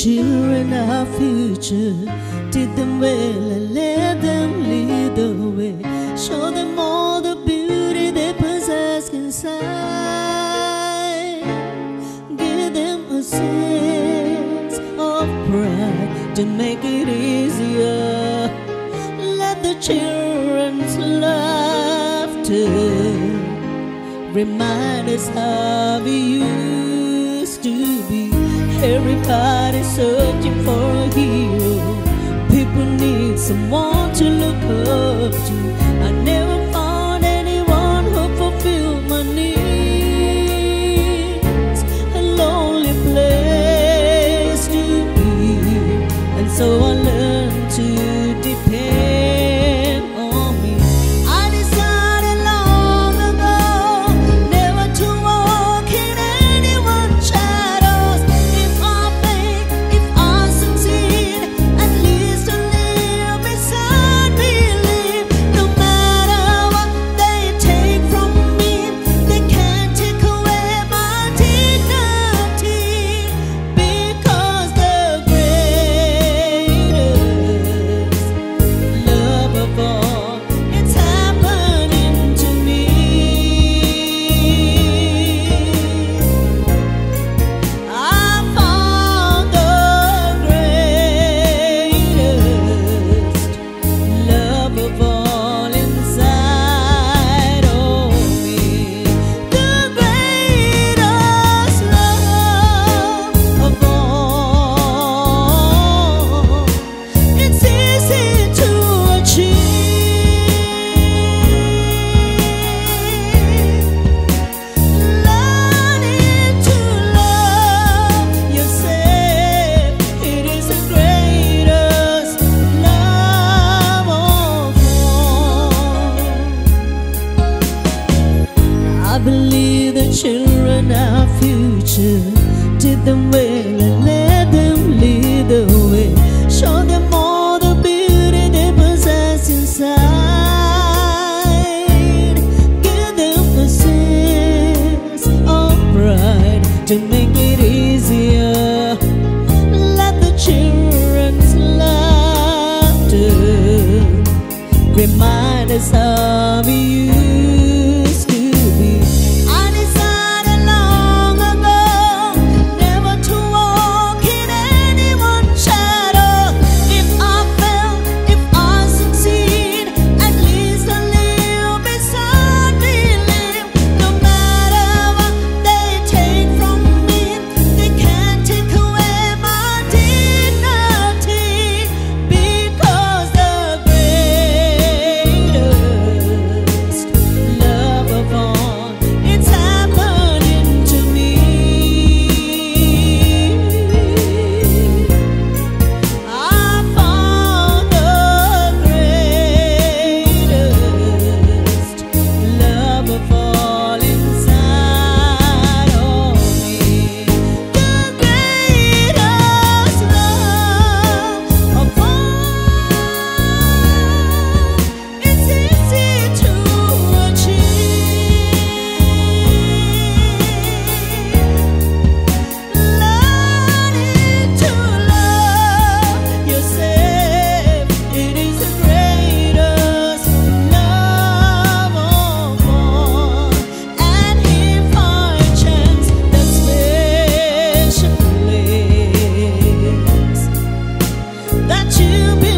children our future. Teach them well and let them lead the way. Show them all the beauty they possess inside. Give them a sense of pride to make it easier. Let the children's laughter remind us how we used to be. Everybody's searching for a hero. People need someone to look up to. I never found anyone who fulfilled my needs. A lonely place to be, and so I learned to depend on me. I decided long ago never to walk in anyone's shadows. If I fail, if I succeed, at least to live beside believe. No matter what they take from me, they can't take away my dignity. Because the greatest love of all, it's happening to me. I found the greatest love of all inside of me. The greatest love of all, it's easy to achieve. Learning to love yourself, it is the greatest love of all. I believe the children our future. Teach them well and let them lead the way. Show them all the beauty they possess inside. Give them a sense of pride to make it easier. Let the children's laughter remind us how we used to be. I decided long ago never to walk in anyone's shadow. If I fail, if I succeed, at least I live beside believe. No matter what they take from me, they can't take away my dignity. Because the greatest love of all, it's happening to me. I found the greatest love of all inside of me. The greatest love of all, it's easy to achieve. Learning to love yourself, it is the greatest love of all. And if by chance that special place that you belong